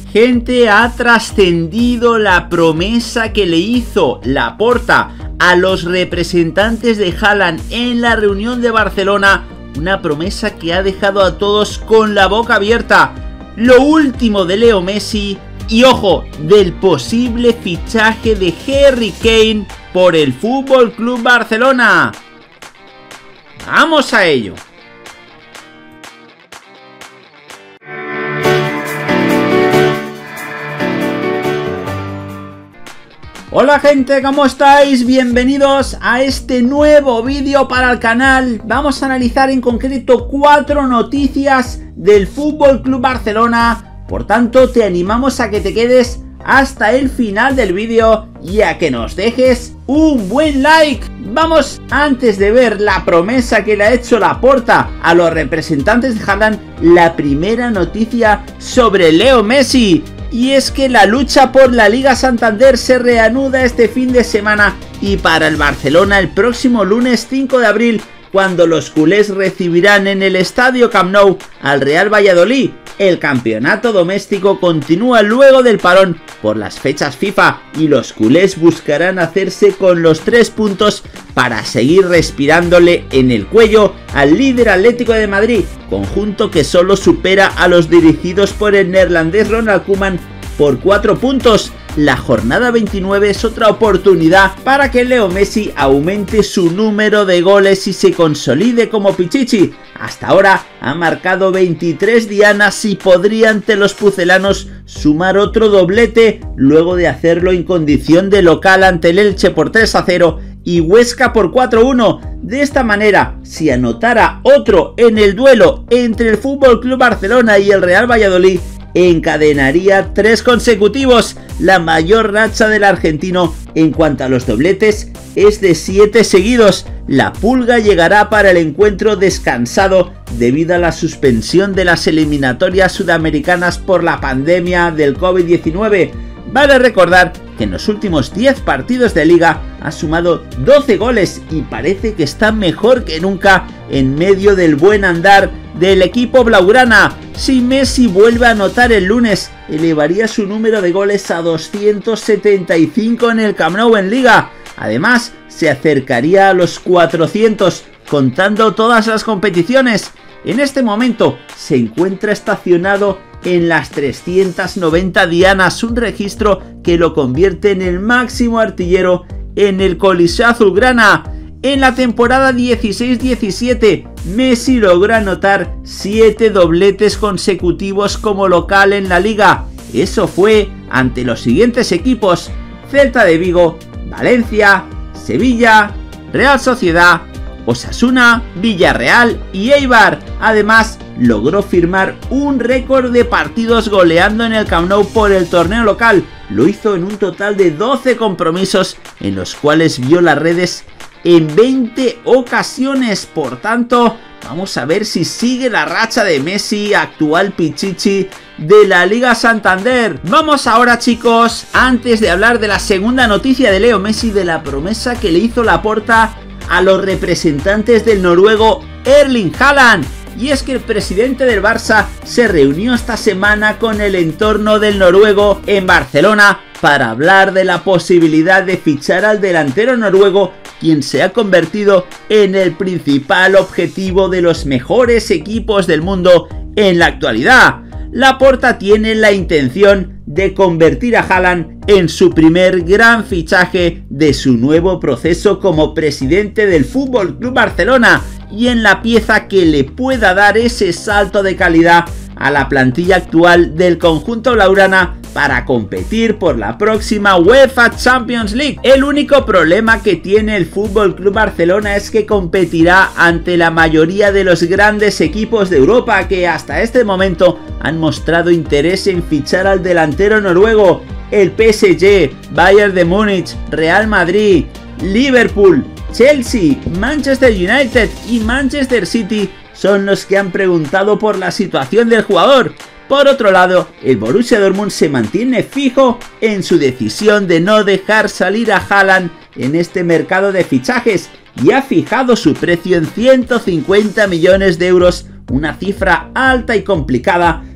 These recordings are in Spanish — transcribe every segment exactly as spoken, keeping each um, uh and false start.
Gente, ha trascendido la promesa que le hizo Laporta a los representantes de Haaland en la reunión de Barcelona, una promesa que ha dejado a todos con la boca abierta. Lo último de Leo Messi y, ojo, del posible fichaje de Harry Kane por el F C Barcelona. ¡Vamos a ello! Hola gente, ¿cómo estáis? Bienvenidos a este nuevo vídeo para el canal. Vamos a analizar en concreto cuatro noticias del F C Barcelona. Por tanto, te animamos a que te quedes hasta el final del vídeo y a que nos dejes un buen like. Vamos, antes de ver la promesa que le ha hecho Laporta a los representantes de Haaland, la primera noticia sobre Leo Messi. Y es que la lucha por la Liga Santander se reanuda este fin de semana y para el Barcelona el próximo lunes cinco de abril, cuando los culés recibirán en el Estadio Camp Nou al Real Valladolid. El campeonato doméstico continúa luego del parón por las fechas FIFA y los culés buscarán hacerse con los tres puntos para seguir respirándole en el cuello al líder Atlético de Madrid, conjunto que solo supera a los dirigidos por el neerlandés Ronald Koeman por cuatro puntos. La jornada veintinueve es otra oportunidad para que Leo Messi aumente su número de goles y se consolide como Pichichi. Hasta ahora ha marcado veintitrés dianas y podría ante los pucelanos sumar otro doblete luego de hacerlo en condición de local ante el Elche por tres a cero y Huesca por cuatro a uno. De esta manera, si anotara otro en el duelo entre el F C Barcelona y el Real Valladolid, encadenaría tres consecutivos. La mayor racha del argentino en cuanto a los dobletes es de siete seguidos. La pulga llegará para el encuentro descansado debido a la suspensión de las eliminatorias sudamericanas por la pandemia del COVID diecinueve. Vale recordar que en los últimos diez partidos de liga ha sumado doce goles y parece que está mejor que nunca en medio del buen andar del equipo blaugrana. Si Messi vuelve a anotar el lunes, elevaría su número de goles a doscientos setenta y cinco en el Camp Nou en liga. Además, se acercaría a los cuatrocientos contando todas las competiciones. En este momento se encuentra estacionado en las trescientas noventa dianas, un registro que lo convierte en el máximo artillero en el Coliseo Azulgrana. En la temporada dieciséis diecisiete, Messi logró anotar siete dobletes consecutivos como local en la liga. Eso fue ante los siguientes equipos: Celta de Vigo, Valencia, Sevilla, Real Sociedad, Osasuna, Villarreal y Eibar. Además, logró firmar un récord de partidos goleando en el Camp Nou por el torneo local. Lo hizo en un total de doce compromisos en los cuales vio las redes en veinte ocasiones. Por tanto, vamos a ver si sigue la racha de Messi, actual Pichichi de la Liga Santander. Vamos ahora, chicos, antes de hablar de la segunda noticia de Leo Messi, de la promesa que le hizo Laporta a los representantes del noruego Erling Haaland. Y es que el presidente del Barça se reunió esta semana con el entorno del noruego en Barcelona para hablar de la posibilidad de fichar al delantero noruego, quien se ha convertido en el principal objetivo de los mejores equipos del mundo en la actualidad. Laporta tiene la intención de convertir a Haaland en su primer gran fichaje de su nuevo proceso como presidente del F C Barcelona y en la pieza que le pueda dar ese salto de calidad a la plantilla actual del conjunto blaugrana para competir por la próxima UEFA Champions League. El único problema que tiene el F C Barcelona es que competirá ante la mayoría de los grandes equipos de Europa que hasta este momento han mostrado interés en fichar al delantero noruego. El P S G, Bayern de Múnich, Real Madrid, Liverpool, Chelsea, Manchester United y Manchester City son los que han preguntado por la situación del jugador. Por otro lado, el Borussia Dortmund se mantiene fijo en su decisión de no dejar salir a Haaland en este mercado de fichajes y ha fijado su precio en ciento cincuenta millones de euros, una cifra alta y complicada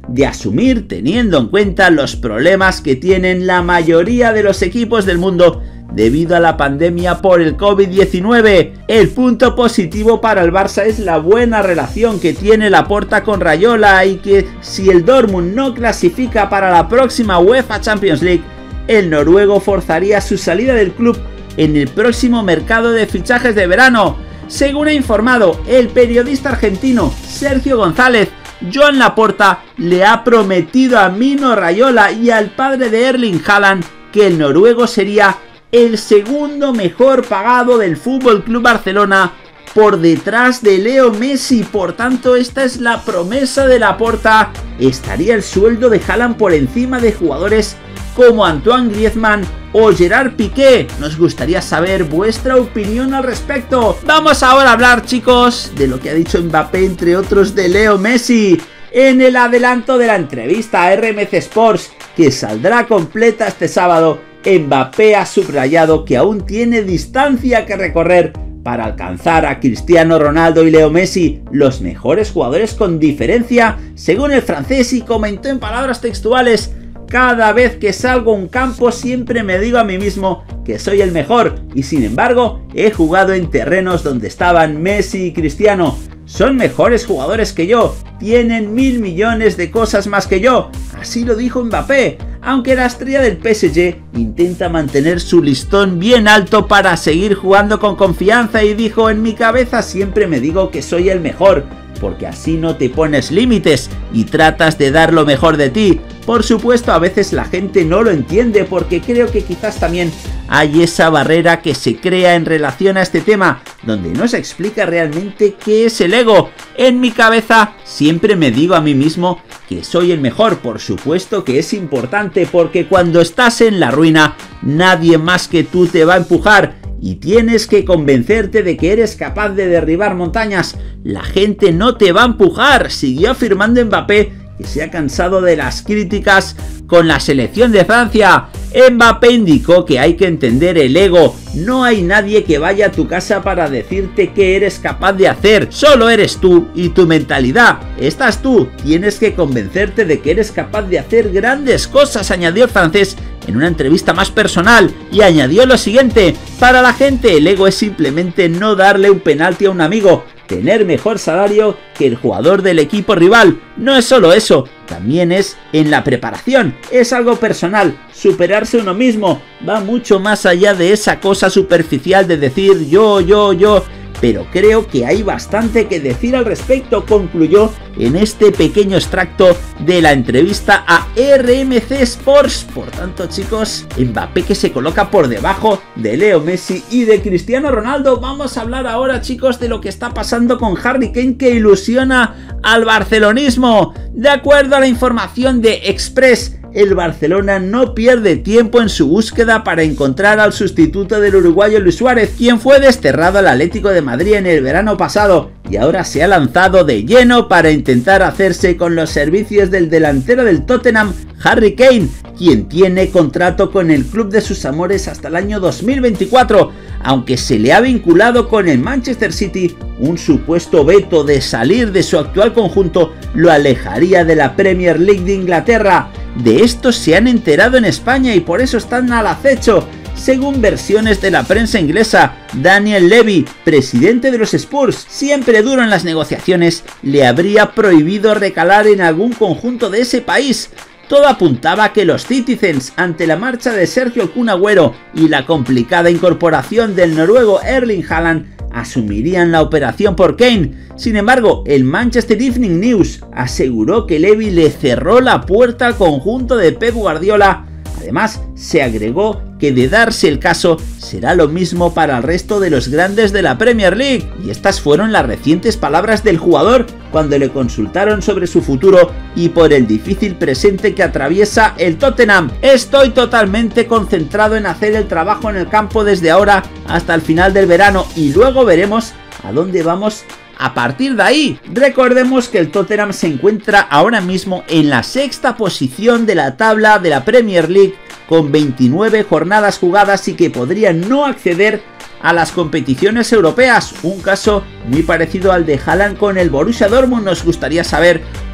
de asumir teniendo en cuenta los problemas que tienen la mayoría de los equipos del mundo debido a la pandemia por el COVID diecinueve. El punto positivo para el Barça es la buena relación que tiene Laporta con Raiola y que si el Dortmund no clasifica para la próxima UEFA Champions League, el noruego forzaría su salida del club en el próximo mercado de fichajes de verano. Según ha informado el periodista argentino Sergio González, Joan Laporta le ha prometido a Mino Raiola y al padre de Erling Haaland que el noruego sería el segundo mejor pagado del F C Barcelona por detrás de Leo Messi. Por tanto, esta es la promesa de Laporta. Estaría el sueldo de Haaland por encima de jugadores como Antoine Griezmann o Gerard Piqué. Nos gustaría saber vuestra opinión al respecto. Vamos ahora a hablar, chicos, de lo que ha dicho Mbappé, entre otros de Leo Messi. En el adelanto de la entrevista a R M C Sports, que saldrá completa este sábado, Mbappé ha subrayado que aún tiene distancia que recorrer para alcanzar a Cristiano Ronaldo y Leo Messi, los mejores jugadores con diferencia, según el francés, y comentó en palabras textuales: cada vez que salgo a un campo siempre me digo a mí mismo que soy el mejor y sin embargo he jugado en terrenos donde estaban Messi y Cristiano. Son mejores jugadores que yo, tienen mil millones de cosas más que yo, así lo dijo Mbappé, aunque la estrella del P S G intenta mantener su listón bien alto para seguir jugando con confianza y dijo: en mi cabeza siempre me digo que soy el mejor, porque así no te pones límites y tratas de dar lo mejor de ti. Por supuesto, a veces la gente no lo entiende porque creo que quizás también hay esa barrera que se crea en relación a este tema, donde no se explica realmente qué es el ego. En mi cabeza siempre me digo a mí mismo que soy el mejor. Por supuesto que es importante porque cuando estás en la ruina, nadie más que tú te va a empujar. Y tienes que convencerte de que eres capaz de derribar montañas. La gente no te va a empujar, siguió afirmando Mbappé, que se ha cansado de las críticas con la selección de Francia. Mbappé indicó que hay que entender el ego. No hay nadie que vaya a tu casa para decirte qué eres capaz de hacer. Solo eres tú y tu mentalidad. Estás tú. Tienes que convencerte de que eres capaz de hacer grandes cosas, añadió el francés en una entrevista más personal, y añadió lo siguiente: para la gente el ego es simplemente no darle un penalti a un amigo, tener mejor salario que el jugador del equipo rival. No es solo eso, también es en la preparación, es algo personal, superarse uno mismo, va mucho más allá de esa cosa superficial de decir yo, yo, yo. Pero creo que hay bastante que decir al respecto, concluyó en este pequeño extracto de la entrevista a R M C Sports. Por tanto, chicos, Mbappé que se coloca por debajo de Leo Messi y de Cristiano Ronaldo. Vamos a hablar ahora, chicos, de lo que está pasando con Harry Kane, que ilusiona al barcelonismo. De acuerdo a la información de Express, el Barcelona no pierde tiempo en su búsqueda para encontrar al sustituto del uruguayo Luis Suárez, quien fue desterrado al Atlético de Madrid en el verano pasado y ahora se ha lanzado de lleno para intentar hacerse con los servicios del delantero del Tottenham, Harry Kane, quien tiene contrato con el club de sus amores hasta el año dos mil veinticuatro, aunque se le ha vinculado con el Manchester City. Un supuesto veto de salir de su actual conjunto lo alejaría de la Premier League de Inglaterra. De esto se han enterado en España y por eso están al acecho. Según versiones de la prensa inglesa, Daniel Levy, presidente de los Spurs, siempre duro en las negociaciones, le habría prohibido recalar en algún conjunto de ese país. Todo apuntaba a que los Citizens, ante la marcha de Sergio Kun Agüero y la complicada incorporación del noruego Erling Haaland, asumirían la operación por Kane. Sin embargo, el Manchester Evening News aseguró que Levy le cerró la puerta al conjunto de Pep Guardiola. Además, se agregó que de darse el caso, será lo mismo para el resto de los grandes de la Premier League. Y estas fueron las recientes palabras del jugador cuando le consultaron sobre su futuro y por el difícil presente que atraviesa el Tottenham. Estoy totalmente concentrado en hacer el trabajo en el campo desde ahora hasta el final del verano y luego veremos a dónde vamos a partir de ahí. Recordemos que el Tottenham se encuentra ahora mismo en la sexta posición de la tabla de la Premier League con veintinueve jornadas jugadas y que podría no acceder a las competiciones europeas. Un caso muy parecido al de Haaland con el Borussia Dortmund. Nos gustaría saber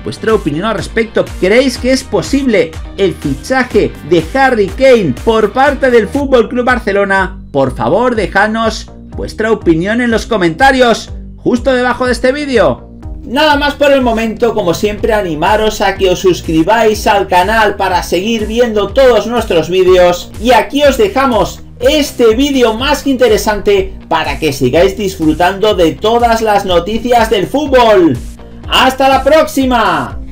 vuestra opinión al respecto. ¿Creéis que es posible el fichaje de Harry Kane por parte del F C Barcelona? Por favor, dejadnos vuestra opinión en los comentarios, justo debajo de este vídeo. Nada más por el momento, como siempre animaros a que os suscribáis al canal para seguir viendo todos nuestros vídeos, y aquí os dejamos este vídeo más que interesante para que sigáis disfrutando de todas las noticias del fútbol. ¡Hasta la próxima!